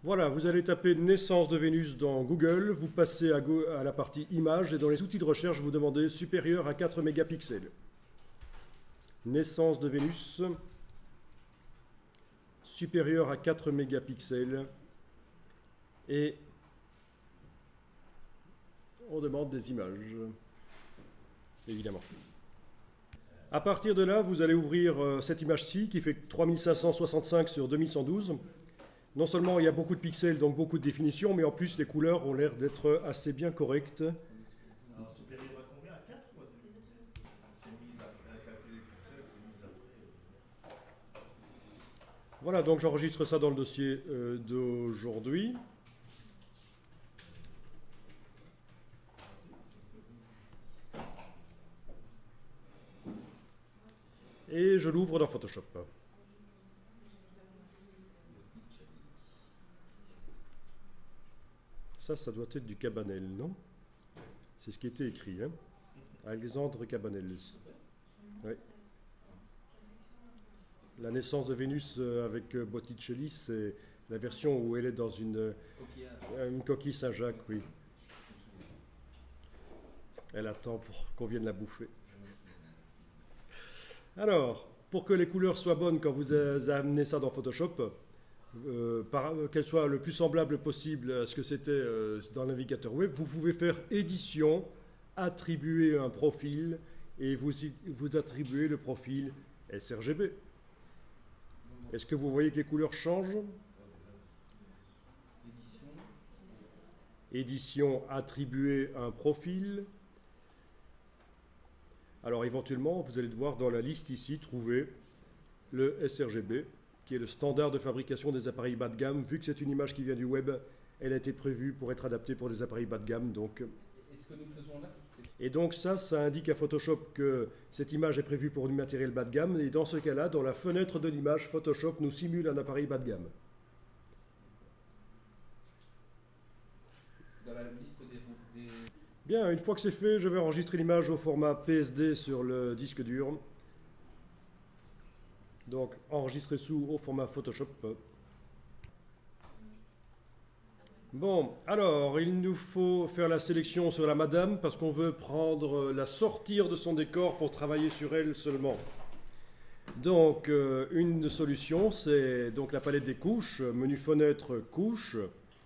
Voilà, vous allez taper naissance de Vénus dans Google, vous passez à la partie images et dans les outils de recherche, vous demandez supérieur à 4 mégapixels. Naissance de Vénus, supérieur à 4 mégapixels et on demande des images, évidemment. À partir de là, vous allez ouvrir cette image-ci qui fait 3565 sur 2112. Non seulement il y a beaucoup de pixels, donc beaucoup de définitions, mais en plus les couleurs ont l'air d'être assez bien correctes. Alors, supérieur à combien? À 4 ou à 2? C'est mis après, calculer les pixels, c'est mis après. Voilà, donc j'enregistre ça dans le dossier d'aujourd'hui. Et je l'ouvre dans Photoshop. Ça doit être du Cabanel, non? C'est ce qui était écrit, hein? Alexandre Cabanel. Oui. La naissance de Vénus avec Botticelli, c'est la version où elle est dans une coquille Saint-Jacques, oui. Elle attend pour qu'on vienne la bouffer. Alors, pour que les couleurs soient bonnes quand vous amenez ça dans Photoshop, qu'elles soient le plus semblable possible à ce que c'était dans le navigateur web, vous pouvez faire édition, attribuer un profil et vous attribuez le profil sRGB. Est-ce que vous voyez que les couleurs changent? Édition, attribuer un profil. Alors éventuellement, vous allez devoir dans la liste ici trouver le sRGB, qui est le standard de fabrication des appareils bas de gamme. Vu que c'est une image qui vient du web, elle a été prévue pour être adaptée pour des appareils bas de gamme. Donc... Et ce que nous faisons là, Et donc ça indique à Photoshop que cette image est prévue pour du matériel bas de gamme. Et dans ce cas-là, dans la fenêtre de l'image, Photoshop nous simule un appareil bas de gamme. Dans la liste des... Bien, une fois que c'est fait, je vais enregistrer l'image au format PSD sur le disque dur. Donc, enregistrer sous au format Photoshop. Bon, alors, il nous faut faire la sélection sur la madame parce qu'on veut la sortir de son décor pour travailler sur elle seulement. Donc, une solution, c'est donc la palette des couches, menu fenêtre, couches.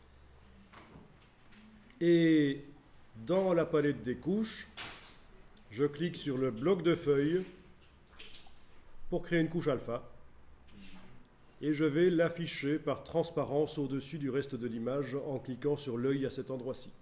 Et dans la palette des couches, je clique sur le bloc de feuilles pour créer une couche alpha et je vais l'afficher par transparence au-dessus du reste de l'image en cliquant sur l'œil à cet endroit-ci.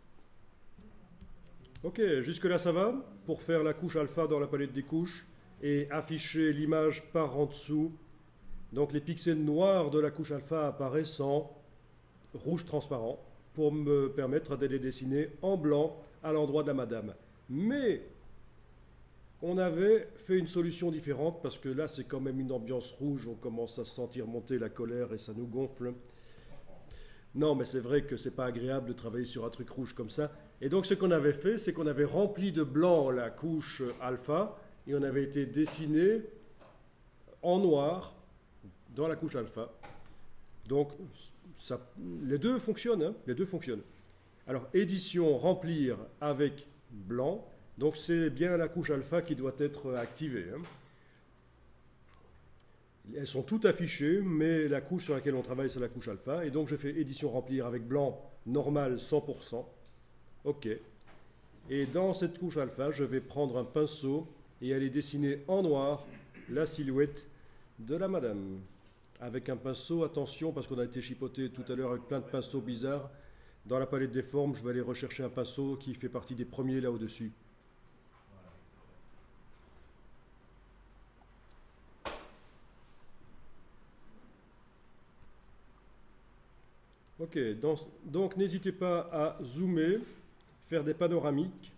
Ok, jusque là ça va. Pour faire la couche alpha dans la palette des couches et afficher l'image par en dessous, donc les pixels noirs de la couche alpha apparaissent en rouge transparent pour me permettre de les dessiner en blanc à l'endroit de la madame. Mais on avait fait une solution différente parce que là c'est quand même une ambiance rouge, on commence à sentir monter la colère et ça nous gonfle. Non mais c'est vrai que c'est pas agréable de travailler sur un truc rouge comme ça. Et donc ce qu'on avait fait, c'est qu'on avait rempli de blanc la couche alpha et on avait été dessiné en noir dans la couche alpha. Donc les deux fonctionnent, hein, les deux fonctionnent. Alors édition, remplir avec blanc. Donc c'est bien la couche alpha qui doit être activée. Hein. Elles sont toutes affichées, mais la couche sur laquelle on travaille, c'est la couche alpha. Et donc je fais édition remplir avec blanc normal 100%. OK. Et dans cette couche alpha, je vais prendre un pinceau et aller dessiner en noir la silhouette de la madame. Avec un pinceau, attention, parce qu'on a été chipoté tout à l'heure avec plein de pinceaux bizarres. Dans la palette des formes, je vais aller rechercher un pinceau qui fait partie des premiers là au-dessus. Ok, donc n'hésitez pas à zoomer, faire des panoramiques.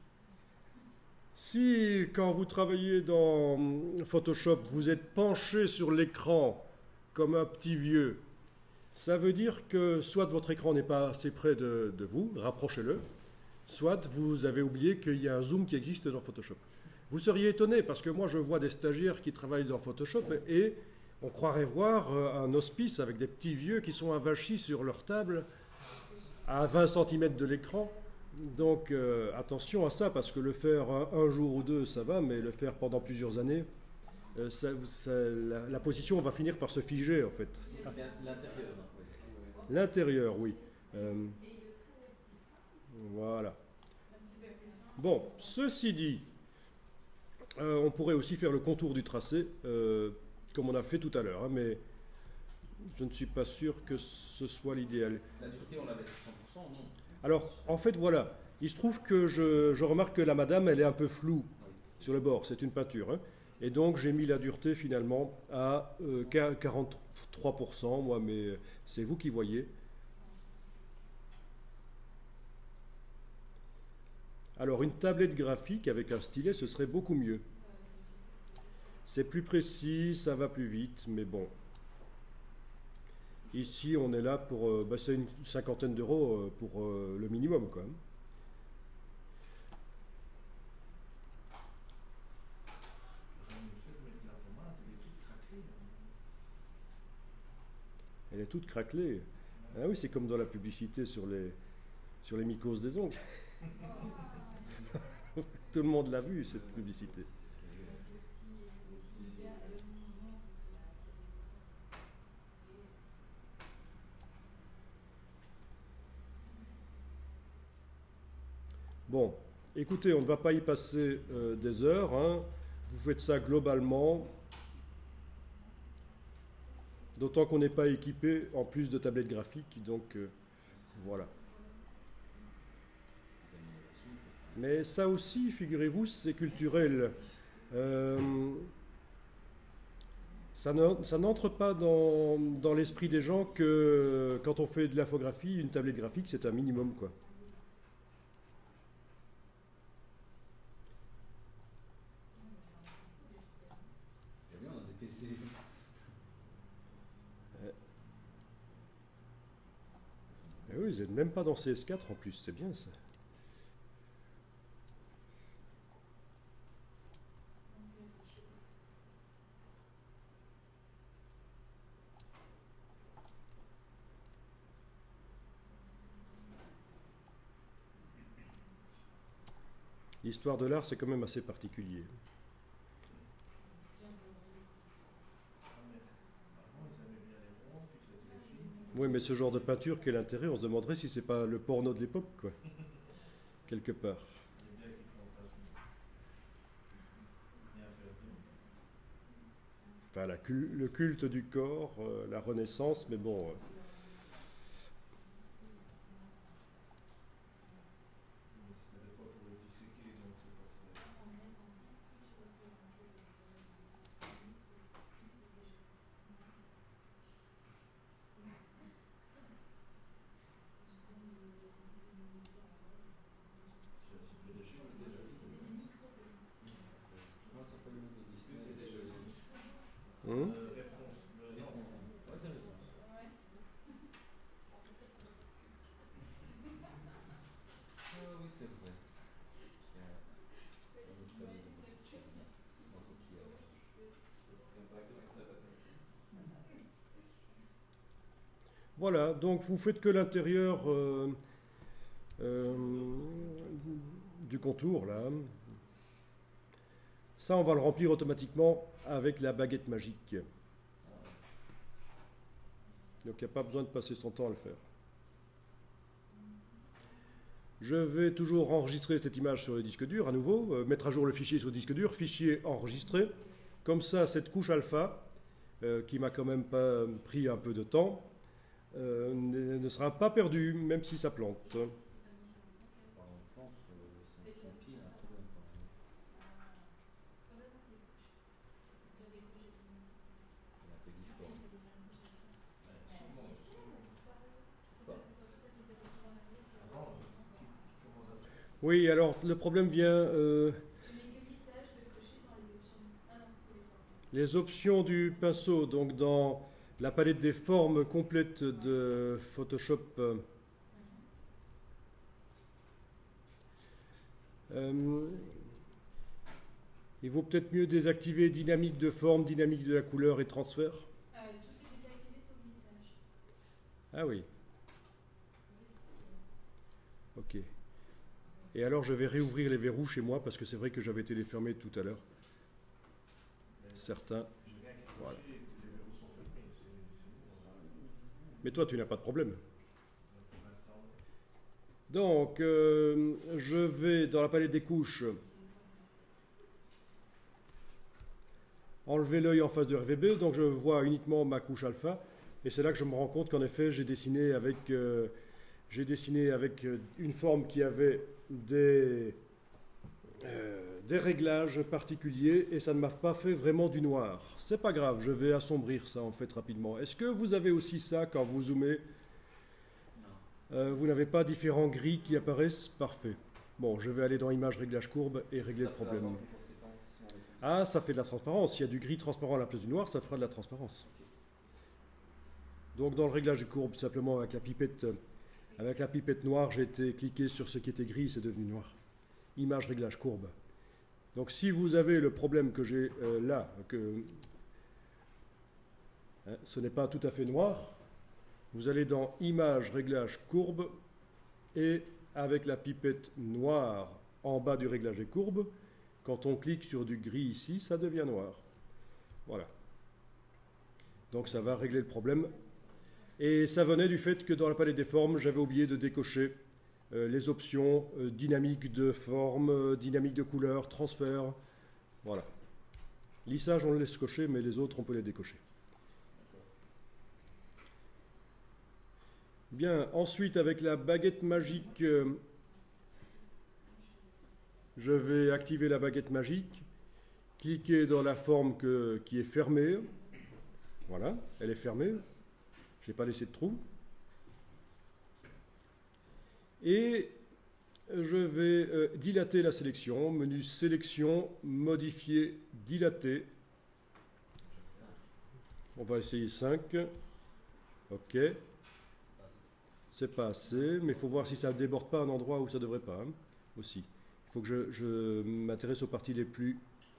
Si, quand vous travaillez dans Photoshop, vous êtes penché sur l'écran comme un petit vieux, ça veut dire que soit votre écran n'est pas assez près de vous, rapprochez-le, soit vous avez oublié qu'il y a un zoom qui existe dans Photoshop. Vous seriez étonné parce que moi je vois des stagiaires qui travaillent dans Photoshop et On croirait voir un hospice avec des petits vieux qui sont avachis sur leur table à 20 cm de l'écran. Donc attention à ça, parce que le faire un jour ou deux, ça va, mais le faire pendant plusieurs années, la position va finir par se figer en fait. C'est bien l'intérieur. Hein, ouais. L'intérieur, oui. Voilà. Bon, ceci dit, on pourrait aussi faire le contour du tracé, comme on a fait tout à l'heure, hein, mais je ne suis pas sûr que ce soit l'idéal. La dureté, on l'avait à 100%, non? Alors, en fait, voilà. Il se trouve que je remarque que la madame, elle est un peu floue sur le bord. C'est une peinture. Hein. Et donc, j'ai mis la dureté finalement à 43%, moi, mais c'est vous qui voyez. Alors, une tablette graphique avec un stylet, ce serait beaucoup mieux. C'est plus précis, ça va plus vite, mais bon. Ici, on est là pour... c'est une cinquantaine d'euros pour le minimum, quand même. Elle est toute craquelée. Ah oui, c'est comme dans la publicité sur les mycoses des ongles. Tout le monde l'a vu, cette publicité. Bon, écoutez, on ne va pas y passer des heures. Hein. Vous faites ça globalement. D'autant qu'on n'est pas équipé en plus de tablettes graphiques. Donc, voilà. Mais ça aussi, figurez-vous, c'est culturel. Ça n'entre pas dans l'esprit des gens que quand on fait de l'infographie, une tablette graphique, c'est un minimum, quoi. J'ai vu, on a des PC. Et oui, vous n'êtes même pas dans CS4 en plus, c'est bien ça. L'histoire de l'art, c'est quand même assez particulier. Oui, mais ce genre de peinture, quel intérêt? On se demanderait si c'est pas le porno de l'époque, quoi. Quelque part. Enfin, le culte du corps, la Renaissance, mais bon... Hum? Oui, c'est vrai. Voilà, donc vous faites que l'intérieur du contour, là. Ça, on va le remplir automatiquement avec la baguette magique. Donc il n'y a pas besoin de passer son temps à le faire. Je vais toujours enregistrer cette image sur le disque dur, à nouveau, mettre à jour le fichier sur le disque dur, fichier enregistré. Comme ça, cette couche alpha, qui m'a quand même pas pris un peu de temps, ne sera pas perdue, même si ça plante. Oui, alors le problème vient... les options du pinceau, donc dans la palette des formes complète de Photoshop. Il vaut peut-être mieux désactiver dynamique de forme, dynamique de la couleur et transfert. Ah oui. Ok. Et alors je vais réouvrir les verrous chez moi parce que c'est vrai que j'avais été les fermer tout à l'heure. Certains. J'ai rien qui Voilà. les verrous sont fermés, c'est Mais toi tu n'as pas de problème. pour l'instant. Donc je vais dans la palette des couches enlever l'œil en face de RVB, donc je vois uniquement ma couche alpha, et c'est là que je me rends compte qu'en effet j'ai dessiné avec une forme qui avait des réglages particuliers, et ça ne m'a pas fait vraiment du noir. C'est pas grave, je vais assombrir ça en fait rapidement. Est-ce que vous avez aussi ça quand vous zoomez? Vous n'avez pas différents gris qui apparaissent? Parfait. Bon, je vais aller dans Image, Réglage courbe et régler le problème. Ah, ça fait de la transparence. S'il y a du gris transparent à la place du noir, ça fera de la transparence. Donc dans le réglage de courbe, simplement avec la pipette noire, j'ai été cliqué sur ce qui était gris, c'est devenu noir. Image, réglage courbe. Donc si vous avez le problème que j'ai là, que ce n'est pas tout à fait noir, vous allez dans Image, réglage courbe, et avec la pipette noire en bas du réglage des courbes, quand on clique sur du gris ici, ça devient noir. Voilà. Donc ça va régler le problème. Et ça venait du fait que dans la palette des formes, j'avais oublié de décocher les options dynamique de forme, dynamique de couleur, transfert. Voilà. Lissage, on le laisse cocher, mais les autres, on peut les décocher. Bien, ensuite, avec la baguette magique, je vais activer la baguette magique, cliquer dans la forme qui est fermée. Voilà, elle est fermée. Je n'ai pas laissé de trou. Et je vais dilater la sélection. Menu sélection, modifier, dilater. On va essayer 5. OK. C'est pas assez, mais il faut voir si ça ne déborde pas un endroit où ça ne devrait pas. Hein, aussi. Il faut que je m'intéresse aux parties les plus...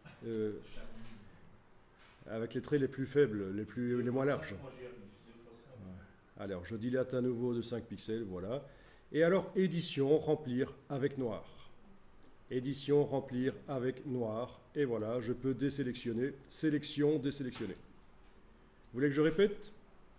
avec les traits les plus faibles, les moins larges. Alors, je dilate à nouveau de 5 pixels, voilà. Et alors, édition, remplir avec noir. Édition, remplir avec noir. Et voilà, je peux désélectionner. Sélection, désélectionner. Vous voulez que je répète?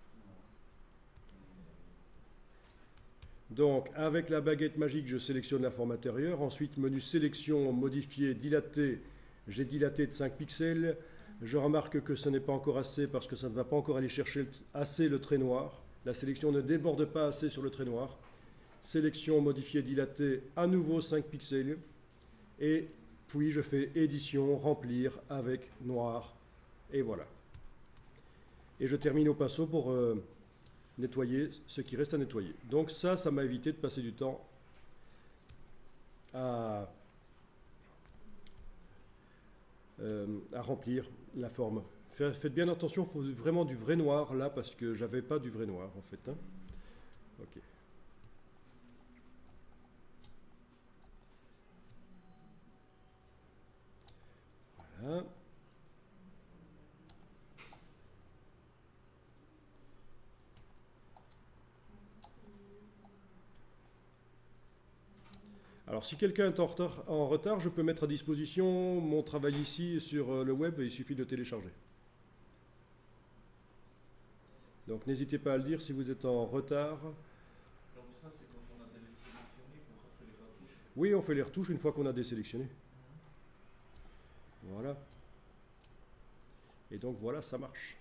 Donc, avec la baguette magique, je sélectionne la forme intérieure. Ensuite, menu sélection, modifier, dilater. J'ai dilaté de 5 pixels. Je remarque que ce n'est pas encore assez parce que ça ne va pas encore aller chercher assez le trait noir. La sélection ne déborde pas assez sur le trait noir. Sélection, modifier, dilater, à nouveau 5 pixels. Et puis je fais édition, remplir avec noir. Et voilà. Et je termine au pinceau pour nettoyer ce qui reste à nettoyer. Donc ça m'a évité de passer du temps à remplir la forme. Faites bien attention, il faut vraiment du vrai noir là, parce que j'avais pas du vrai noir en fait. Hein. Ok. Voilà. Alors si quelqu'un est en retard, je peux mettre à disposition mon travail ici sur le web, et il suffit de télécharger. Donc n'hésitez pas à le dire si vous êtes en retard. Donc ça, c'est quand on a désélectionné qu'on fait les retouches. Oui, on fait les retouches une fois qu'on a désélectionné. Voilà. Et donc voilà, ça marche.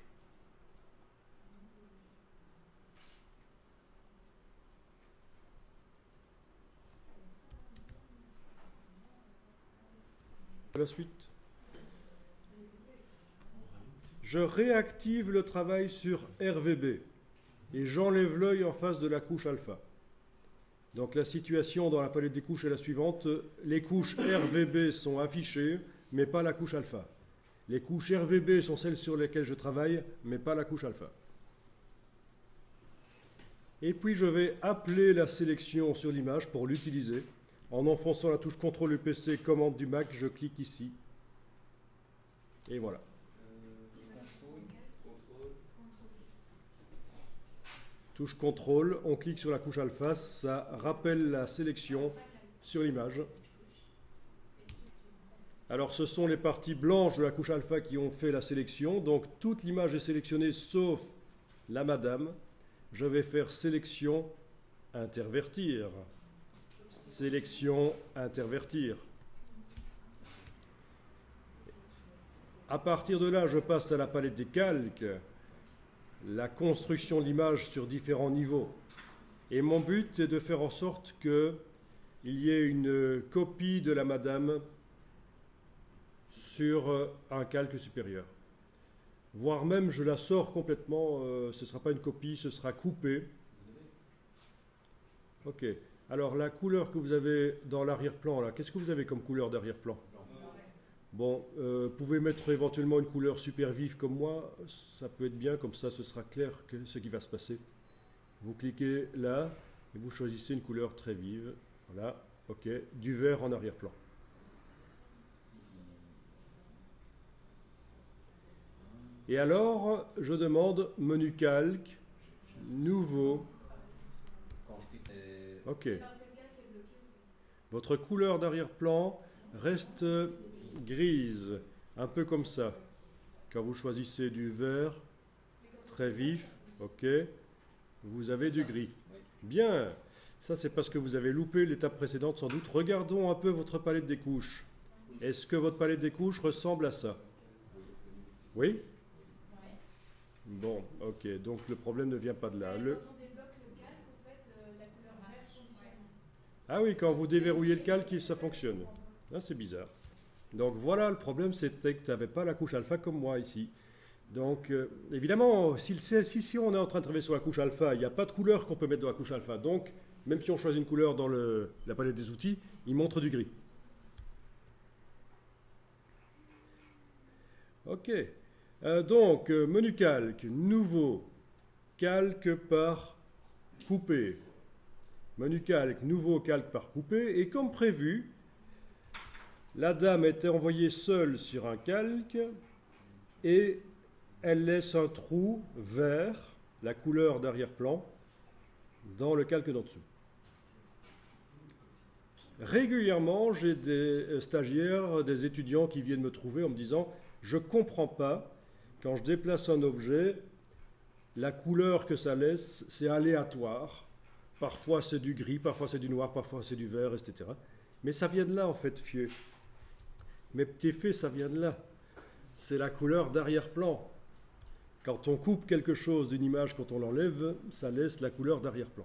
La suite. Je réactive le travail sur RVB et j'enlève l'œil en face de la couche alpha. Donc la situation dans la palette des couches est la suivante. Les couches RVB sont affichées, mais pas la couche alpha. Les couches RVB sont celles sur lesquelles je travaille, mais pas la couche alpha. Et puis je vais appeler la sélection sur l'image pour l'utiliser. En enfonçant la touche CTRL UPC, commande du Mac, je clique ici. Et voilà. touche contrôle, on clique sur la couche alpha, ça rappelle la sélection sur l'image. Alors ce sont les parties blanches de la couche alpha qui ont fait la sélection, donc toute l'image est sélectionnée sauf la madame. Je vais faire sélection, intervertir. Sélection, intervertir. À partir de là, je passe à la palette des calques, la construction de l'image sur différents niveaux. Et mon but est de faire en sorte qu'il y ait une copie de la madame sur un calque supérieur. Voire même, je la sors complètement, ce ne sera pas une copie, ce sera coupé. Ok. Alors, la couleur que vous avez dans l'arrière-plan, là, qu'est-ce que vous avez comme couleur d'arrière-plan? Bon, vous pouvez mettre éventuellement une couleur super vive comme moi, ça peut être bien, comme ça ce sera clair que ce qui va se passer. Vous cliquez là et vous choisissez une couleur très vive. Voilà, ok, du vert en arrière-plan. Et alors, je demande menu calque, nouveau. Ok. Votre couleur d'arrière-plan reste grise, un peu comme ça. Quand vous choisissez du vert très vif, ok, vous avez du gris. Bien, ça c'est parce que vous avez loupé l'étape précédente sans doute. Regardons un peu votre palette des couches. Est-ce que votre palette des couches ressemble à ça? Oui? Bon, ok, donc le problème ne vient pas de là. Ah oui, quand vous déverrouillez le calque, ça fonctionne. Ah, c'est bizarre. Donc voilà, le problème c'était que tu n'avais pas la couche alpha comme moi ici. Donc évidemment, si on est en train de travailler sur la couche alpha, il n'y a pas de couleur qu'on peut mettre dans la couche alpha. Donc, même si on choisit une couleur dans la palette des outils, il montre du gris. Ok. Donc, menu calque, nouveau, calque par coupé. Menu calque, nouveau calque par coupé. Et comme prévu, la dame était envoyée seule sur un calque et elle laisse un trou vert, la couleur d'arrière-plan, dans le calque d'en dessous. Régulièrement, j'ai des stagiaires, des étudiants qui viennent me trouver en me disant « Je ne comprends pas, quand je déplace un objet, la couleur que ça laisse, c'est aléatoire. Parfois c'est du gris, parfois c'est du noir, parfois c'est du vert, etc. » Mais ça vient de là en fait, fieu. Mes petits faits, ça vient de là. C'est la couleur d'arrière-plan. Quand on coupe quelque chose d'une image, quand on l'enlève, ça laisse la couleur d'arrière-plan.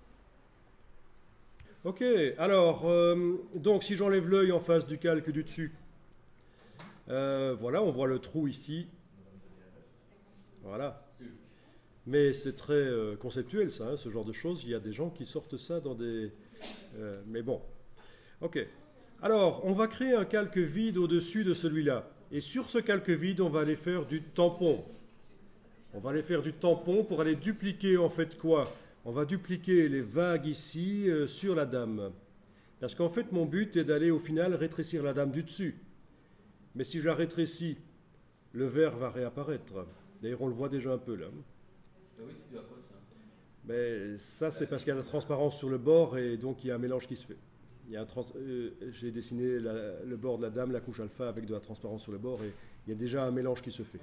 Ok, alors, donc si j'enlève l'œil en face du calque du dessus, voilà, on voit le trou ici. Voilà. Mais c'est très conceptuel ça, hein, ce genre de choses. Il y a des gens qui sortent ça dans des... mais bon. Ok. Alors, on va créer un calque vide au-dessus de celui-là. Et sur ce calque vide, on va aller faire du tampon. On va aller faire du tampon pour aller dupliquer, en fait, quoi? On va dupliquer les vagues ici sur la dame. Parce qu'en fait, mon but est d'aller, au final, rétrécir la dame du dessus. Mais si je la rétrécis, le vert va réapparaître. D'ailleurs, on le voit déjà un peu, là. Oui, c'est dû à quoi, ça? Mais ça, c'est parce qu'il y a la transparence sur le bord et donc il y a un mélange qui se fait. J'ai dessiné le bord de la dame, la couche alpha avec de la transparence sur le bord et il y a déjà un mélange qui se fait.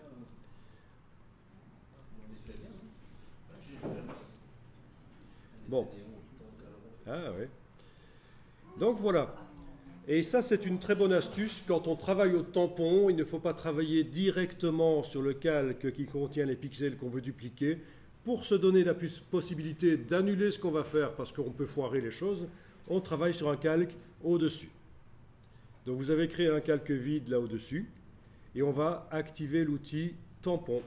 Bon. Ah ouais. Donc voilà. Et ça, c'est une très bonne astuce. Quand on travaille au tampon, il ne faut pas travailler directement sur le calque qui contient les pixels qu'on veut dupliquer pour se donner la possibilité d'annuler ce qu'on va faire parce qu'on peut foirer les choses. On travaille sur un calque au-dessus. Donc vous avez créé un calque vide là au-dessus et on va activer l'outil tampon.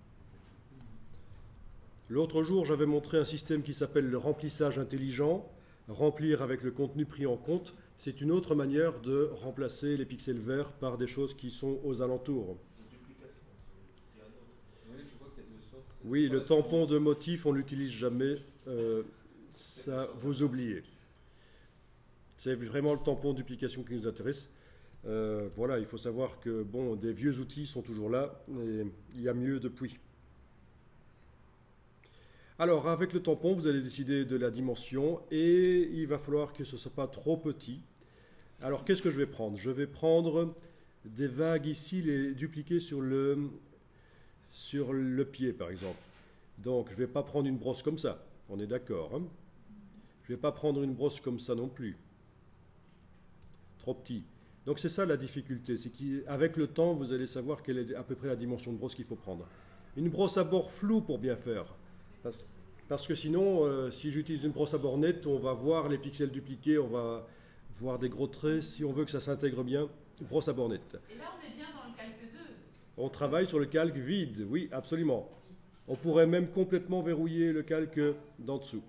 L'autre jour, j'avais montré un système qui s'appelle le remplissage intelligent. Remplir avec le contenu pris en compte, c'est une autre manière de remplacer les pixels verts par des choses qui sont aux alentours. Oui, le tampon de motif, on ne l'utilise jamais. Ça, vous oubliez. C'est vraiment le tampon de duplication qui nous intéresse. Voilà, il faut savoir que bon, des vieux outils sont toujours là, et il y a mieux depuis. Alors, avec le tampon, vous allez décider de la dimension et il va falloir que ce ne soit pas trop petit. Alors, qu'est-ce que je vais prendre? Je vais prendre des vagues ici, les dupliquer sur le pied, par exemple. Donc, je ne vais pas prendre une brosse comme ça, on est d'accord, hein? Je ne vais pas prendre une brosse comme ça non plus. Trop petit. Donc, c'est ça la difficulté, c'est qu'avec le temps, vous allez savoir quelle est à peu près la dimension de brosse qu'il faut prendre. Une brosse à bord flou pour bien faire. Parce que sinon, si j'utilise une brosse à bord nette, on va voir les pixels dupliqués, on va voir des gros traits. Si on veut que ça s'intègre bien, brosse à bord nette. Et là, on est bien dans le calque 2. On travaille sur le calque vide, oui, absolument. On pourrait même complètement verrouiller le calque d'en dessous.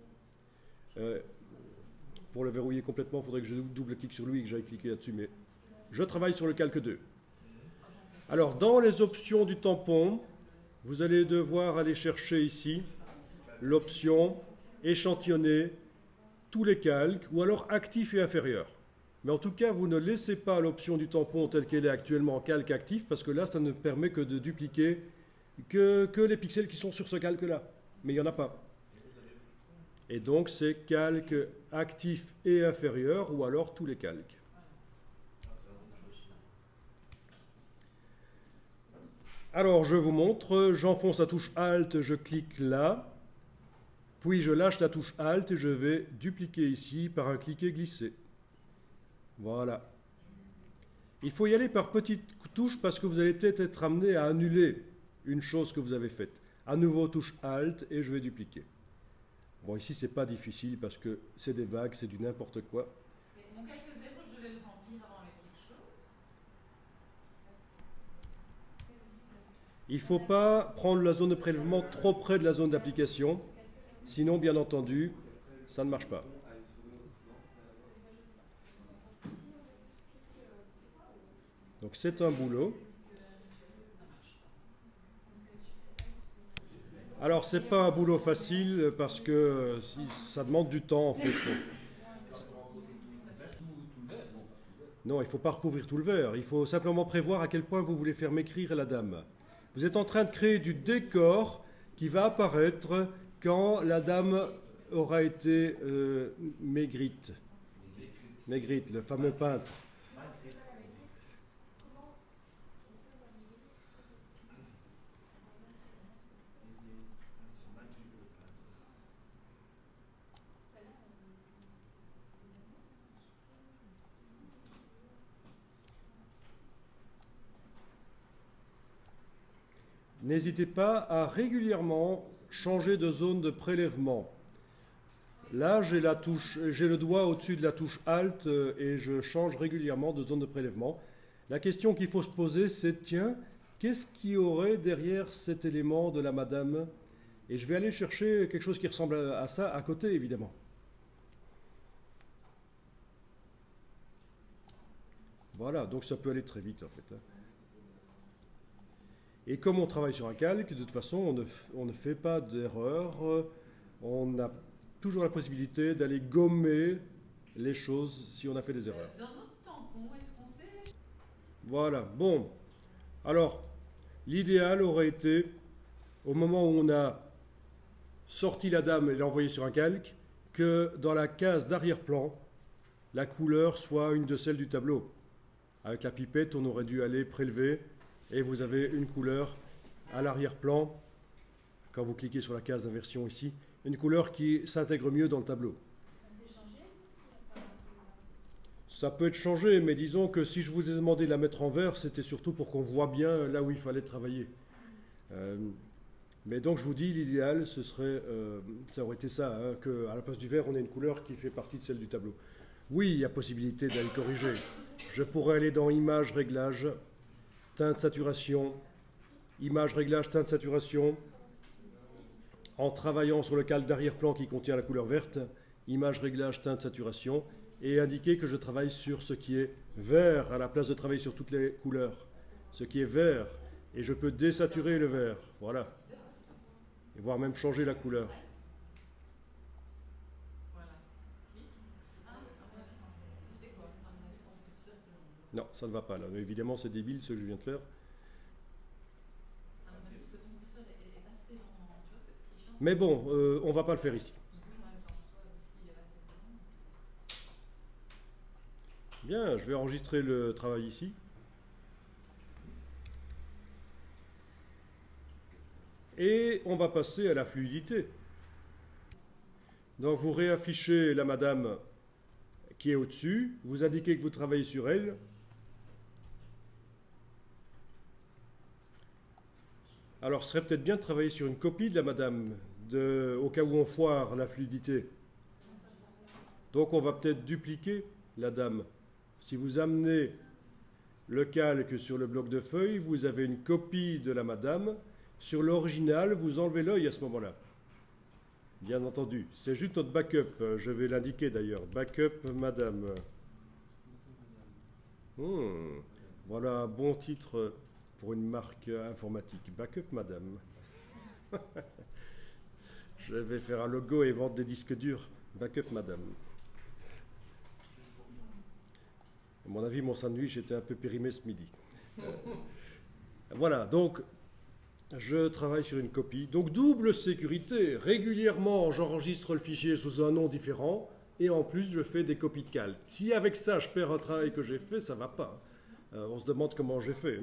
Pour le verrouiller complètement, il faudrait que je double-clique sur lui et que j'aille cliquer là-dessus, mais je travaille sur le calque 2. Alors, dans les options du tampon, vous allez devoir aller chercher ici l'option échantillonner tous les calques, ou alors actif et inférieur. Mais en tout cas, vous ne laissez pas l'option du tampon telle qu'elle est actuellement calque actif, parce que là, ça ne permet que de dupliquer que les pixels qui sont sur ce calque-là. Mais il n'y en a pas. Et donc, c'est calque actif et inférieur, ou alors tous les calques. Alors, je vous montre, j'enfonce la touche Alt, je clique là, puis je lâche la touche Alt et je vais dupliquer ici par un cliquer-glisser. Voilà. Il faut y aller par petites touches parce que vous allez peut-être être amené à annuler une chose que vous avez faite. À nouveau, touche Alt et je vais dupliquer. Bon, ici, c'est pas difficile parce que c'est des vagues, c'est du n'importe quoi. Mais mon calque 0, je vais le remplir avant avec quelque chose. Il ne faut pas prendre la zone de prélèvement trop près de la zone d'application. Sinon, bien entendu, ça ne marche pas. Donc c'est un boulot. Alors c'est pas un boulot facile parce que ça demande du temps en fait. Non, il ne faut pas recouvrir tout le verre. Il faut simplement prévoir à quel point vous voulez faire maigrir la dame. Vous êtes en train de créer du décor qui va apparaître quand la dame aura été maigrite. Maigrite, le fameux peintre. N'hésitez pas à régulièrement changer de zone de prélèvement. Là, j'ai le doigt au-dessus de la touche Alt et je change régulièrement de zone de prélèvement. La question qu'il faut se poser, c'est tiens, qu'est-ce qu'il y aurait derrière cet élément de la madame? Et je vais aller chercher quelque chose qui ressemble à ça à côté, évidemment. Voilà, donc ça peut aller très vite en fait. Et comme on travaille sur un calque, de toute façon, on ne fait pas d'erreur. On a toujours la possibilité d'aller gommer les choses si on a fait des erreurs. Dans notre tampon, est-ce qu'on sait? Voilà, bon. Alors, l'idéal aurait été, au moment où on a sorti la dame et l'a envoyée sur un calque, que dans la case d'arrière-plan, la couleur soit une de celles du tableau. Avec la pipette, on aurait dû aller prélever et vous avez une couleur à l'arrière-plan, quand vous cliquez sur la case d'inversion ici, une couleur qui s'intègre mieux dans le tableau. Ça peut être changé, mais disons que si je vous ai demandé de la mettre en vert, c'était surtout pour qu'on voit bien là où il fallait travailler. Mais donc je vous dis, l'idéal, ça aurait été ça, hein, qu'à la place du vert, on ait une couleur qui fait partie de celle du tableau. Oui, il y a possibilité d'aller corriger. Je pourrais aller dans Images, Réglages, Teinte, Saturation, Images, Réglages, Teinte, Saturation, en travaillant sur le calque d'arrière-plan qui contient la couleur verte, Images, Réglages, Teinte, Saturation, et indiquer que je travaille sur ce qui est vert à la place de travailler sur toutes les couleurs. Ce qui est vert, et je peux désaturer le vert, voilà. Et voire même changer la couleur. Non, ça ne va pas là. Mais évidemment, c'est débile ce que je viens de faire. Ce ton curseur est assez lent. Tu vois, ce qui est chiant, Mais bon, on ne va pas le faire ici. Bien, je vais enregistrer le travail ici. Et on va passer à la fluidité. Donc vous réaffichez la madame qui est au-dessus, vous indiquez que vous travaillez sur elle. Alors ce serait peut-être bien de travailler sur une copie de la madame, au cas où on foire la fluidité. Donc on va peut-être dupliquer la dame. Si vous amenez le calque sur le bloc de feuilles, vous avez une copie de la madame. Sur l'original, vous enlevez l'œil à ce moment-là. Bien entendu. C'est juste notre backup. Je vais l'indiquer d'ailleurs. Backup madame. Voilà un bon titre pour une marque informatique. Backup madame. Je vais faire un logo et vendre des disques durs. Backup madame. À mon avis, mon sandwich était un peu périmé ce midi. Voilà, donc je travaille sur une copie. Donc double sécurité. Régulièrement, j'enregistre le fichier sous un nom différent et en plus, je fais des copies de calque. Si avec ça, je perds un travail que j'ai fait, ça ne va pas. On se demande comment j'ai fait.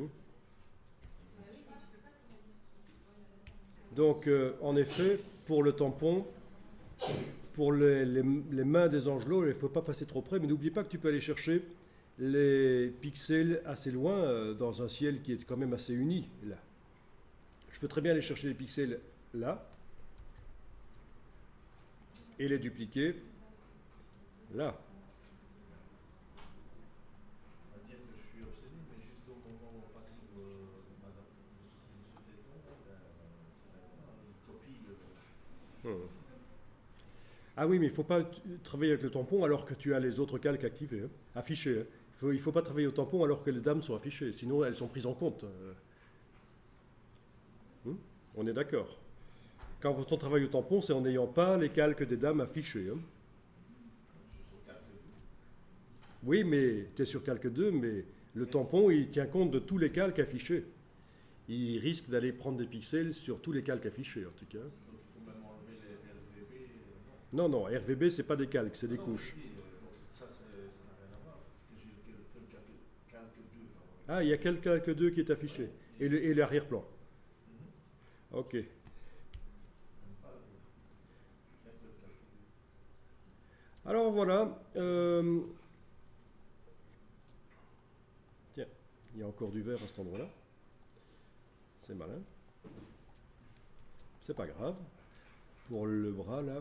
Donc, en effet, pour le tampon, pour les mains des angelots, il ne faut pas passer trop près, mais n'oubliez pas que tu peux aller chercher les pixels assez loin dans un ciel qui est quand même assez uni, là. Je peux très bien aller chercher les pixels là et les dupliquer là. On va dire que je suis obsédé, mais juste au moment où on passe Madame Monsieur Téton, c'est une copie de... Ah oui, mais il ne faut pas travailler avec le tampon alors que tu as les autres calques activés, affichés. Il ne faut pas travailler au tampon alors que les dames sont affichées, sinon elles sont prises en compte. On est d'accord. Quand on travaille au tampon, c'est en n'ayant pas les calques des dames affichés. Oui, mais tu es sur calque 2, mais le tampon, il tient compte de tous les calques affichés. Il risque d'aller prendre des pixels sur tous les calques affichés, en tout cas. Il faut même enlever les RVB. Non, RVB, c'est pas des calques, c'est des couches. Ça, ça n'a rien à voir, parce que j'ai que le calque 2. Ah, il y a quel calque 2 qui est affiché. Et l'arrière-plan. Ok. Alors voilà. Tiens, il y a encore du verre à cet endroit-là. C'est malin. C'est pas grave. Pour le bras, là,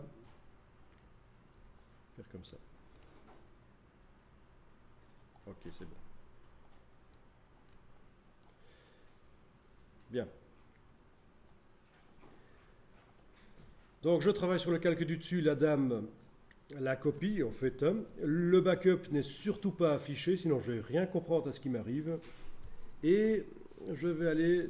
faire comme ça. Ok, c'est bon. Bien. Donc je travaille sur le calque du dessus, la dame, la copie en fait. Le backup n'est surtout pas affiché, sinon je ne vais rien comprendre à ce qui m'arrive. Et je vais aller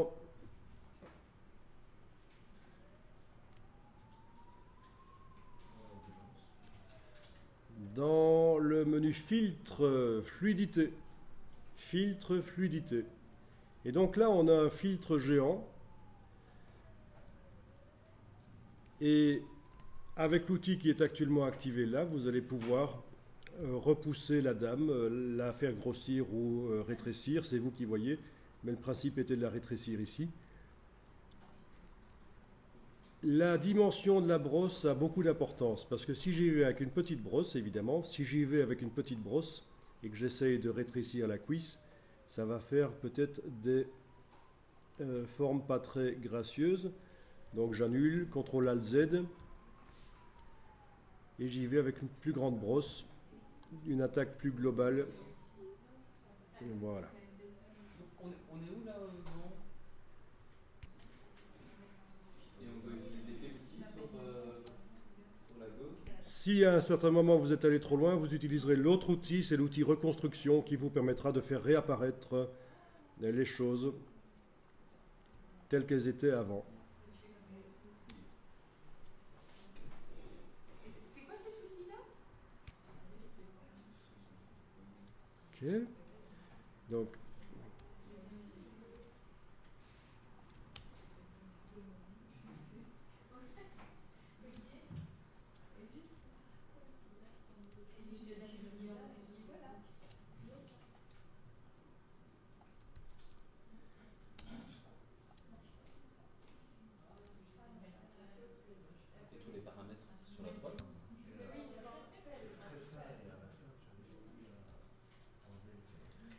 dans le menu filtre fluidité. Filtre fluidité. Et donc là on a un filtre géant. Et avec l'outil qui est actuellement activé là, vous allez pouvoir repousser la dame, la faire grossir ou rétrécir, c'est vous qui voyez, mais le principe était de la rétrécir ici. La dimension de la brosse a beaucoup d'importance, parce que si j'y vais avec une petite brosse, évidemment, si j'y vais avec une petite brosse et que j'essaye de rétrécir la cuisse, ça va faire peut-être des formes pas très gracieuses. Donc j'annule, CTRL-ALT-Z, et j'y vais avec une plus grande brosse, une attaque plus globale. Voilà. On est où là non? Et on doit utiliser quel outil sur la gauche? Si à un certain moment vous êtes allé trop loin, vous utiliserez l'autre outil, c'est l'outil reconstruction qui vous permettra de faire réapparaître les choses telles qu'elles étaient avant. Ok, donc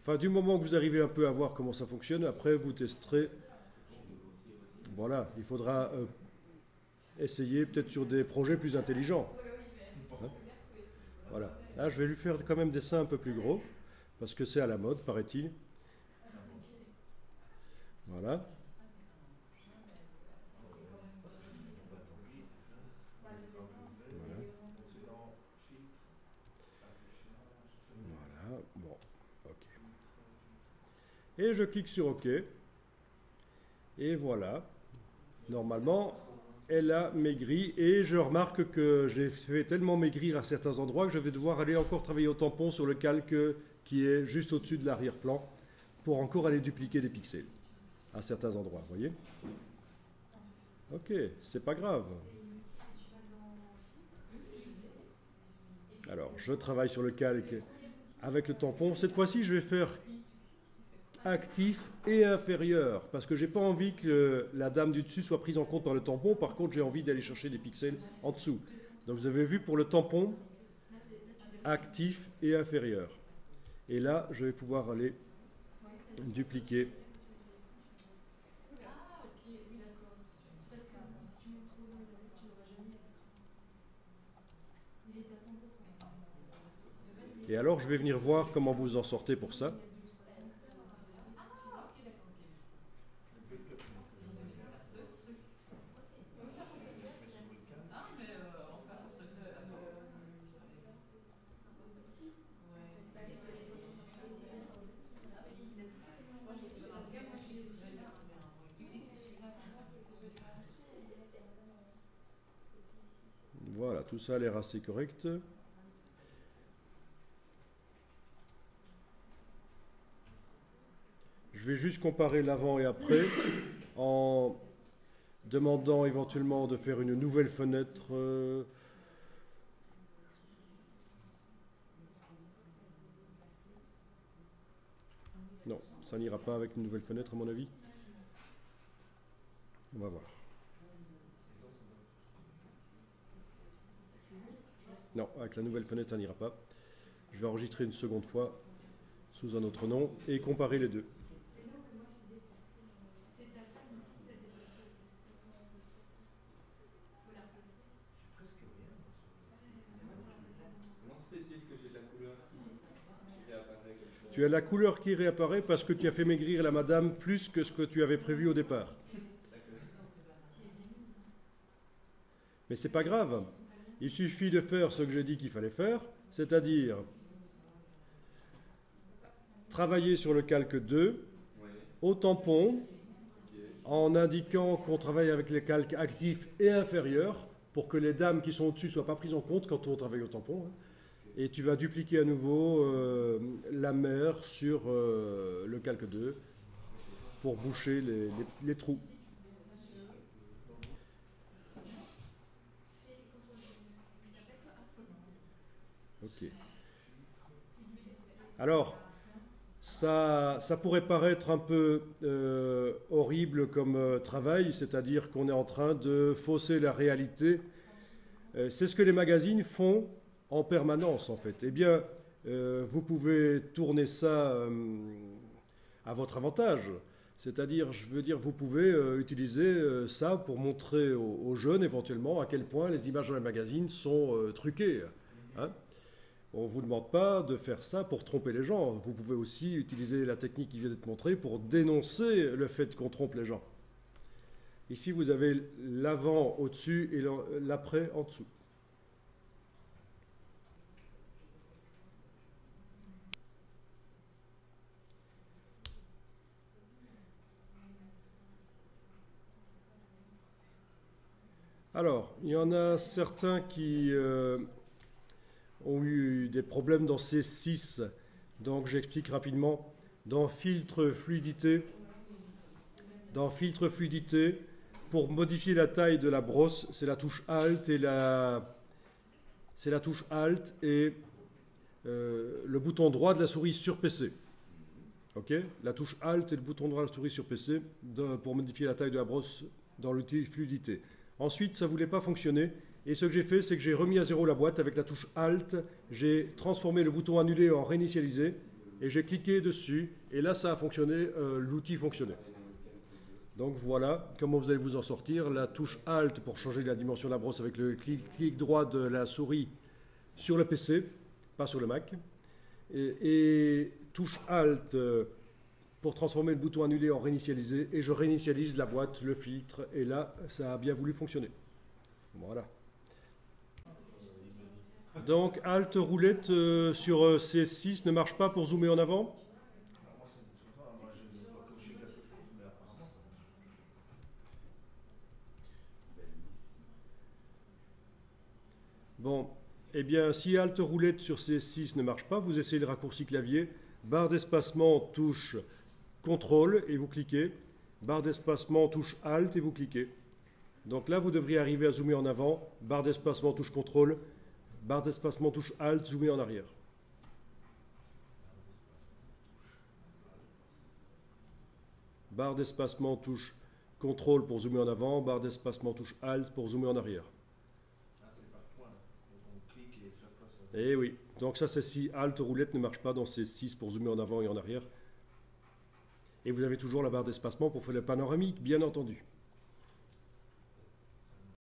Enfin, du moment que vous arrivez un peu à voir comment ça fonctionne, après vous testerez. Voilà, il faudra essayer peut-être sur des projets plus intelligents. Hein. Voilà. Là, je vais lui faire quand même des seins un peu plus gros, parce que c'est à la mode, paraît-il. Voilà. Voilà. Bon, ok. Et je clique sur OK. Et voilà. Normalement, elle a maigri. Et je remarque que j'ai fait tellement maigrir à certains endroits que je vais devoir aller encore travailler au tampon sur le calque qui est juste au-dessus de l'arrière-plan pour encore aller dupliquer des pixels à certains endroits. Vous voyez? Ok, c'est pas grave. Alors, je travaille sur le calque avec le tampon. Cette fois-ci, je vais faire actif et inférieur, parce que j'ai pas envie que la dame du dessus soit prise en compte par le tampon. Par contre, j'ai envie d'aller chercher des pixels en dessous. Donc vous avez vu pour le tampon, actif et inférieur. Et là, je vais pouvoir aller dupliquer. Et alors, je vais venir voir comment vous en sortez pour ça. Voilà, tout ça a l'air assez correct. Je vais juste comparer l'avant et après en demandant éventuellement de faire une nouvelle fenêtre. Non, ça n'ira pas avec une nouvelle fenêtre à mon avis. On va voir. Non, avec la nouvelle fenêtre, ça n'ira pas. Je vais enregistrer une seconde fois sous un autre nom et comparer les deux. Comment se fait-il que j'ai de la couleur qui réapparaît comme ça? Tu as la couleur qui réapparaît parce que tu as fait maigrir la madame plus que ce que tu avais prévu au départ. Mais c'est pas grave. Il suffit de faire ce que j'ai dit qu'il fallait faire, c'est-à-dire travailler sur le calque 2 au tampon en indiquant qu'on travaille avec les calques actifs et inférieurs pour que les dames qui sont au-dessus ne soient pas prises en compte quand on travaille au tampon. Et tu vas dupliquer à nouveau la mer sur le calque 2 pour boucher les trous. Ok. Alors, ça pourrait paraître un peu horrible comme travail, c'est-à-dire qu'on est en train de fausser la réalité. C'est ce que les magazines font en permanence, en fait. Eh bien, vous pouvez tourner ça à votre avantage. C'est-à-dire, je veux dire, vous pouvez utiliser ça pour montrer aux jeunes, éventuellement, à quel point les images dans les magazines sont truquées. Hein? On ne vous demande pas de faire ça pour tromper les gens. Vous pouvez aussi utiliser la technique qui vient d'être montrée pour dénoncer le fait qu'on trompe les gens. Ici, vous avez l'avant au-dessus et l'après en dessous. Alors, il y en a certains qui ont eu des problèmes dans C6, donc j'explique rapidement. Dans filtre fluidité, pour modifier la taille de la brosse, c'est la touche Alt et le bouton droit de la souris sur PC. Ok, la touche Alt et le bouton droit de la souris sur PC pour modifier la taille de la brosse dans l'outil fluidité. Ensuite, ça ne voulait pas fonctionner. Et ce que j'ai fait, c'est que j'ai remis à zéro la boîte avec la touche Alt. J'ai transformé le bouton annulé en réinitialisé. et j'ai cliqué dessus, et là ça a fonctionné, l'outil fonctionnait. Donc voilà comment vous allez vous en sortir. La touche Alt pour changer la dimension de la brosse avec le clic droit de la souris sur le PC, pas sur le Mac. Et touche Alt pour transformer le bouton annulé en réinitialisé. Et je réinitialise la boîte, le filtre, et là ça a bien voulu fonctionner. Voilà. Donc Alt roulette sur CS6 ne marche pas pour zoomer en avant. Alors, moi, ça ne fonctionne pas. Moi, je dois cocher quelque chose, mais apparemment, ça marche. Bon, eh bien, si Alt roulette sur CS6 ne marche pas, vous essayez le raccourci clavier, barre d'espacement, touche CTRL et vous cliquez, barre d'espacement, touche Alt et vous cliquez. Donc là, vous devriez arriver à zoomer en avant, barre d'espacement, touche CTRL, barre d'espacement, touche Alt, zoomer en arrière. Barre d'espacement, touche CTRL pour zoomer en avant, barre d'espacement, touche Alt pour zoomer en arrière. Ah, c'est par point. Donc, on clique et chaque fois, ça. Eh oui, donc ça c'est si Alt roulette ne marche pas dans CS6 pour zoomer en avant et en arrière. Et vous avez toujours la barre d'espacement pour faire le panoramique, bien entendu.